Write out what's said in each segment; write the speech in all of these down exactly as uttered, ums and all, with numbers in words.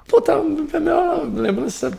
Puta, a minha lembrança...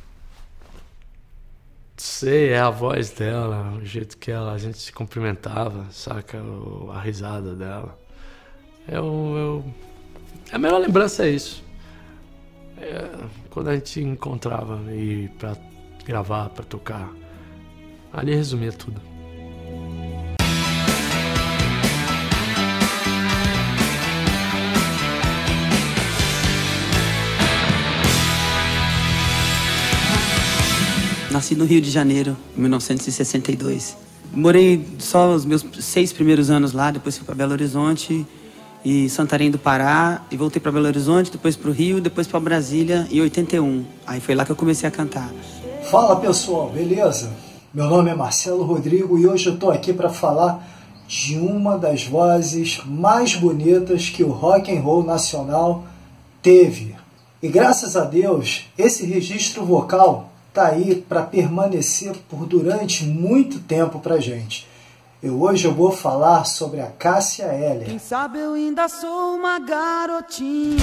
Sei, é a voz dela, o jeito que ela, a gente se cumprimentava, saca? O, a risada dela. Eu, eu, a melhor lembrança é isso. É, quando a gente encontrava e pra gravar, pra tocar. Ali resumia tudo. Nasci no Rio de Janeiro, em mil novecentos e sessenta e dois. Morei só os meus seis primeiros anos lá, depois fui para Belo Horizonte e Santarém do Pará, e voltei para Belo Horizonte, depois para o Rio, depois para Brasília em oitenta e um. Aí foi lá que eu comecei a cantar. Fala pessoal, beleza? Meu nome é Marcelo Rodrigo e hoje eu tô aqui para falar de uma das vozes mais bonitas que o rock and roll nacional teve. E graças a Deus, esse registro vocal tá aí para permanecer por durante muito tempo pra gente. Eu hoje eu vou falar sobre a Cássia Eller. Quem sabe eu ainda sou uma garotinha.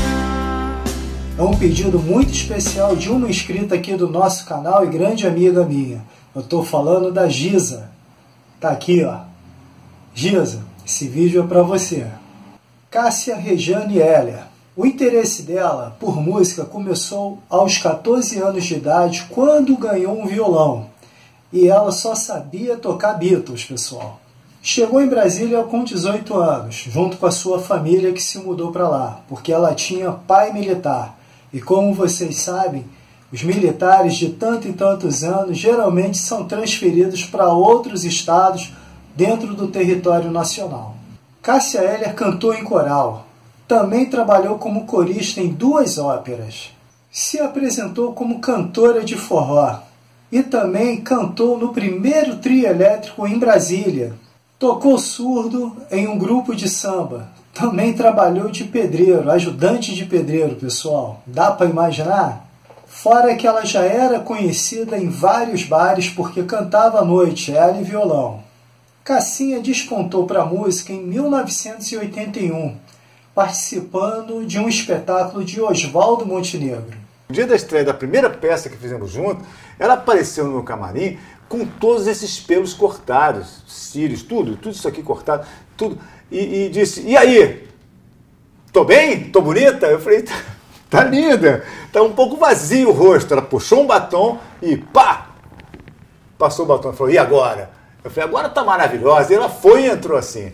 É um pedido muito especial de uma inscrita aqui do nosso canal e grande amiga minha. Eu tô falando da Giza. Tá aqui, ó. Giza, esse vídeo é para você. Cássia Rejane Eller. O interesse dela por música começou aos quatorze anos de idade, quando ganhou um violão. E ela só sabia tocar Beatles, pessoal. Chegou em Brasília com dezoito anos, junto com a sua família que se mudou para lá, porque ela tinha pai militar. E como vocês sabem, os militares de tanto e tantos anos geralmente são transferidos para outros estados dentro do território nacional. Cássia Eller cantou em coral. Também trabalhou como corista em duas óperas. Se apresentou como cantora de forró. E também cantou no primeiro trio elétrico em Brasília. Tocou surdo em um grupo de samba. Também trabalhou de pedreiro, ajudante de pedreiro, pessoal. Dá para imaginar? Fora que ela já era conhecida em vários bares porque cantava à noite, ela e violão. Cassinha despontou para a música em mil novecentos e oitenta e um. Participando de um espetáculo de Oswaldo Montenegro. No dia da estreia da primeira peça que fizemos junto, ela apareceu no meu camarim com todos esses pelos cortados, cílios, tudo, tudo isso aqui cortado, tudo, e, e disse, e aí? Tô bem? Tô bonita? Eu falei, tá, tá linda, tá um pouco vazio o rosto. Ela puxou um batom e pá! Passou o batom e falou, e agora? Eu falei, agora tá maravilhosa. E ela foi e entrou assim.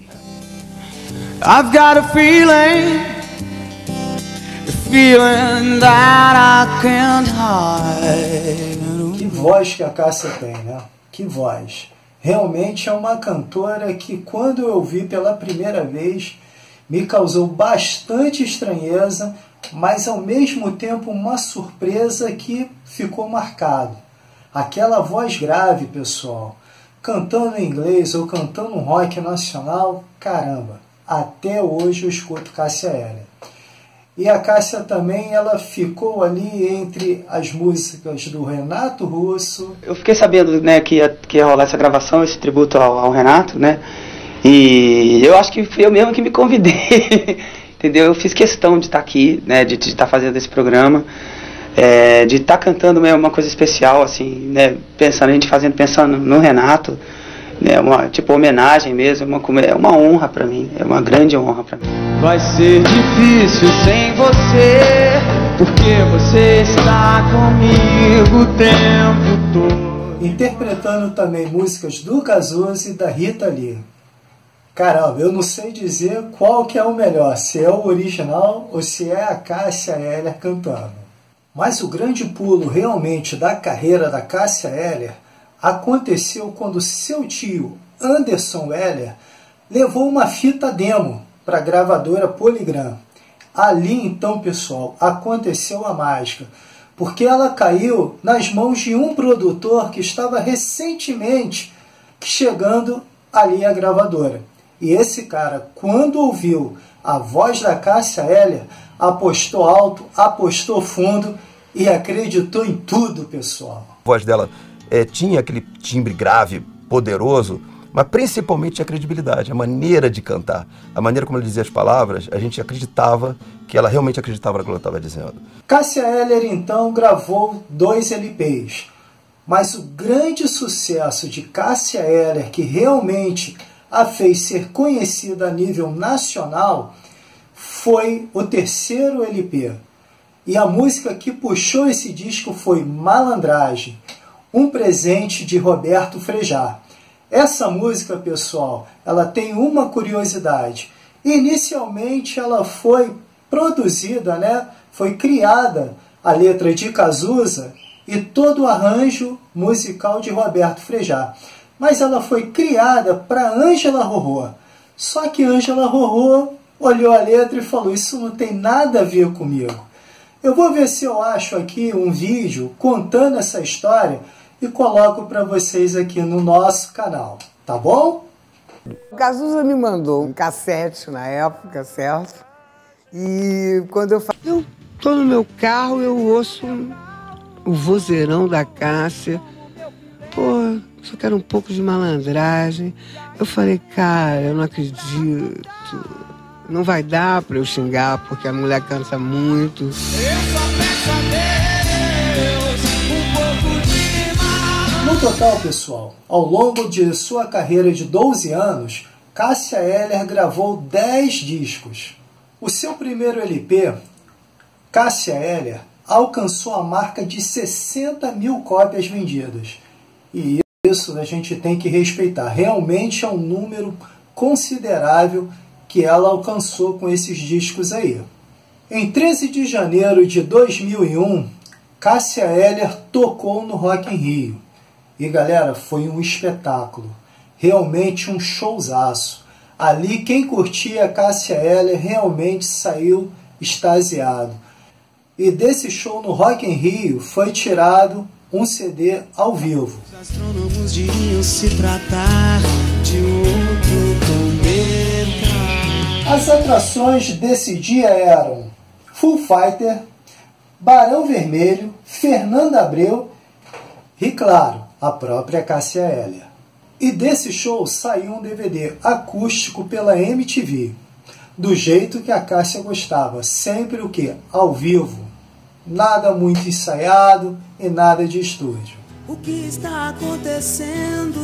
I've got a feeling, a feeling that I can't hide. Que voz que a Cássia tem, né? Que voz. Realmente é uma cantora que, quando eu ouvi pela primeira vez, me causou bastante estranheza, mas ao mesmo tempo uma surpresa que ficou marcado. Aquela voz grave, pessoal, cantando em inglês ou cantando um rock nacional, caramba. Até hoje eu escuto Cássia Eller. E a Cássia também, ela ficou ali entre as músicas do Renato Russo. Eu fiquei sabendo, né, que ia, que ia rolar essa gravação, esse tributo ao, ao Renato, né? E eu acho que fui eu mesmo que me convidei, entendeu? Eu fiz questão de estar aqui, né, de estar fazendo esse programa, é, de estar cantando mesmo uma coisa especial, assim, né, pensando, a gente fazendo, pensando no Renato. É uma tipo homenagem mesmo, é uma, é uma honra pra mim, é uma grande honra pra mim. Vai ser difícil sem você, porque você está comigo o tempo todo. Interpretando também músicas do Cazuza e da Rita Lee. Caramba, eu não sei dizer qual que é o melhor, se é o original ou se é a Cássia Eller cantando. Mas o grande pulo realmente da carreira da Cássia Eller aconteceu quando seu tio, Anderson Eller, levou uma fita demo para a gravadora Polygram. Ali então, pessoal, aconteceu a mágica, porque ela caiu nas mãos de um produtor que estava recentemente chegando ali à gravadora. E esse cara, quando ouviu a voz da Cássia Eller, apostou alto, apostou fundo e acreditou em tudo, pessoal. A voz dela É, tinha aquele timbre grave, poderoso, mas principalmente a credibilidade, a maneira de cantar, a maneira como ele dizia as palavras, a gente acreditava que ela realmente acreditava no que ela estava dizendo. Cássia Eller, então, gravou dois L Ps, mas o grande sucesso de Cássia Eller, que realmente a fez ser conhecida a nível nacional, foi o terceiro L P. E a música que puxou esse disco foi Malandragem, um presente de Roberto Frejá. Essa música, pessoal, ela tem uma curiosidade. Inicialmente ela foi produzida, né? Foi criada a letra de Cazuza e todo o arranjo musical de Roberto Frejá. Mas ela foi criada para Ângela Rorô. Só que Ângela Rorô olhou a letra e falou: isso não tem nada a ver comigo. Eu vou ver se eu acho aqui um vídeo contando essa história e coloco para vocês aqui no nosso canal, tá bom? O Cazuza me mandou um cassete na época, certo? E quando eu falo, eu tô no meu carro, eu ouço o vozeirão da Cássia. Pô, só quero um pouco de malandragem. Eu falei, cara, eu não acredito. Não vai dar pra eu xingar, porque a mulher canta muito. Eu só peço a Deus um pouco de malandragem. No total, pessoal, ao longo de sua carreira de doze anos, Cássia Eller gravou dez discos. O seu primeiro L P, Cássia Eller, alcançou a marca de sessenta mil cópias vendidas. E isso a gente tem que respeitar. Realmente é um número considerável que ela alcançou com esses discos aí. Em treze de janeiro de dois mil e um, Cássia Eller tocou no Rock in Rio. E galera, foi um espetáculo. Realmente um showzaço. Ali quem curtia Cássia Eller realmente saiu extasiado. E desse show no Rock in Rio foi tirado um C D ao vivo. Os astrônomos diriam se tratar de outro cometa. As atrações desse dia eram Foo Fighter, Barão Vermelho, Fernanda Abreu e, claro, a própria Cássia Eller. E desse show saiu um D V D acústico pela M T V, do jeito que a Cássia gostava, sempre o que? Ao vivo. Nada muito ensaiado e nada de estúdio. O que está acontecendo?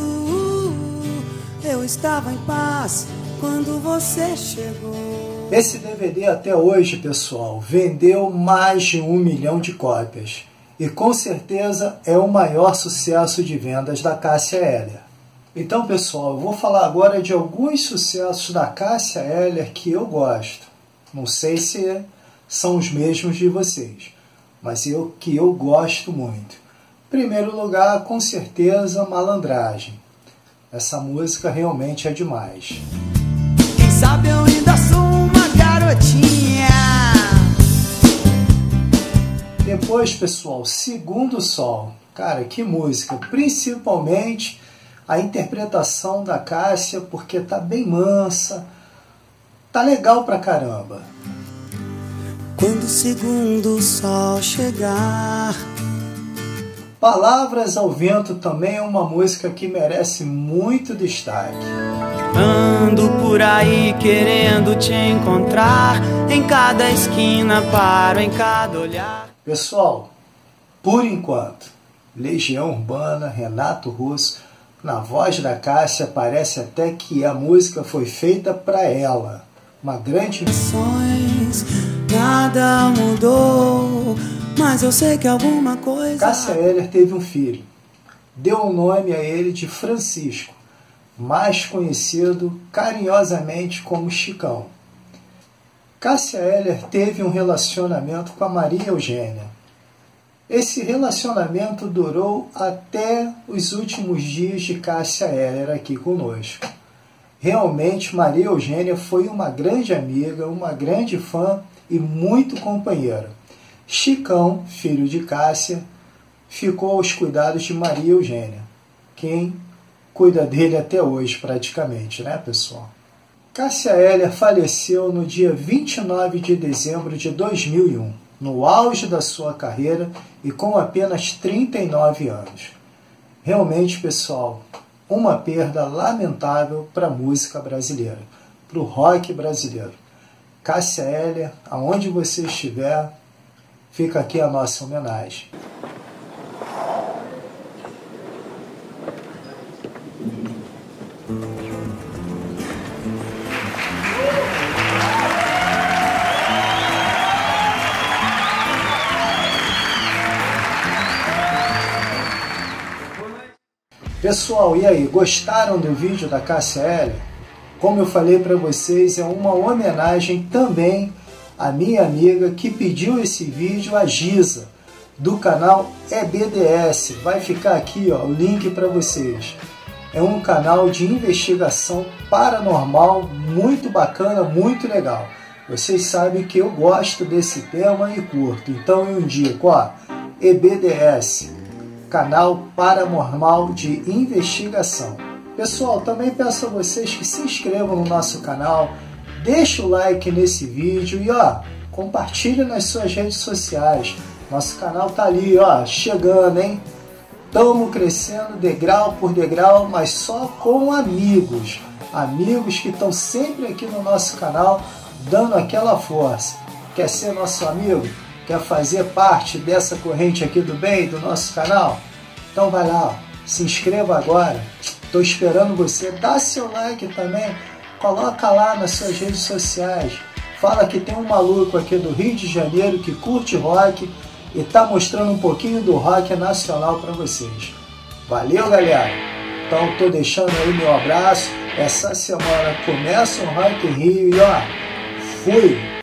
Eu estava em paz quando você chegou. Esse D V D até hoje, pessoal, vendeu mais de um milhão de cópias. E com certeza é o maior sucesso de vendas da Cássia Eller. Então, pessoal, eu vou falar agora de alguns sucessos da Cássia Eller que eu gosto. Não sei se são os mesmos de vocês, mas eu que eu gosto muito. Em primeiro lugar, com certeza, Malandragem. Essa música realmente é demais. Quem sabe eu ainda sou uma garotinha. Depois, pessoal, Segundo Sol. Cara, que música. Principalmente a interpretação da Cássia, porque tá bem mansa. Tá legal pra caramba. Quando o segundo sol chegar. Palavras ao Vento também é uma música que merece muito destaque. Ando por aí querendo te encontrar. Em cada esquina paro, em cada olhar. Pessoal, por enquanto, Legião Urbana, Renato Russo, na voz da Cássia, parece até que a música foi feita para ela. Uma grande... Nada mudou, mas eu sei que alguma coisa... Cássia Eller teve um filho. Deu o nome a ele de Francisco, mais conhecido carinhosamente como Chicão. Cássia Eller teve um relacionamento com a Maria Eugênia. Esse relacionamento durou até os últimos dias de Cássia Eller aqui conosco. Realmente, Maria Eugênia foi uma grande amiga, uma grande fã e muito companheira. Chicão, filho de Cássia, ficou aos cuidados de Maria Eugênia, quem cuida dele até hoje praticamente, né, pessoal? Cássia Eller faleceu no dia vinte e nove de dezembro de dois mil e um, no auge da sua carreira e com apenas trinta e nove anos. Realmente, pessoal, uma perda lamentável para a música brasileira, para o rock brasileiro. Cássia Eller, aonde você estiver, fica aqui a nossa homenagem. Pessoal, e aí, gostaram do vídeo da Cássia Eller? Como eu falei para vocês, é uma homenagem também à minha amiga que pediu esse vídeo, a Giza, do canal E B D S. Vai ficar aqui, ó, o link para vocês. É um canal de investigação paranormal muito bacana, muito legal. Vocês sabem que eu gosto desse tema e curto, então eu indico, ó, E B D S. Canal Paranormal de Investigação. Pessoal, também peço a vocês que se inscrevam no nosso canal, deixe o like nesse vídeo e ó, compartilhe nas suas redes sociais. Nosso canal tá ali, ó, chegando, hein? Estamos crescendo degrau por degrau, mas só com amigos. Amigos que estão sempre aqui no nosso canal, dando aquela força. Quer ser nosso amigo? Quer fazer parte dessa corrente aqui do bem, do nosso canal? Então vai lá, ó, se inscreva agora. Estou esperando você. Dá seu like também. Coloca lá nas suas redes sociais. Fala que tem um maluco aqui do Rio de Janeiro que curte rock e está mostrando um pouquinho do rock nacional para vocês. Valeu, galera! Então estou deixando aí meu abraço. Essa semana começa o Rock in Rio e ó, fui!